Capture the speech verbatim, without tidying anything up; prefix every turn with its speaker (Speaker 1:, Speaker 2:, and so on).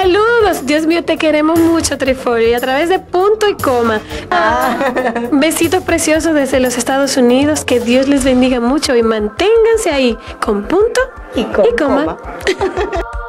Speaker 1: Saludos, Dios mío, te queremos mucho, Trifolio, y a través de punto y coma. Ah, besitos preciosos desde los Estados Unidos, que Dios les bendiga mucho y manténganse ahí con punto
Speaker 2: y, con
Speaker 1: y coma.
Speaker 2: coma.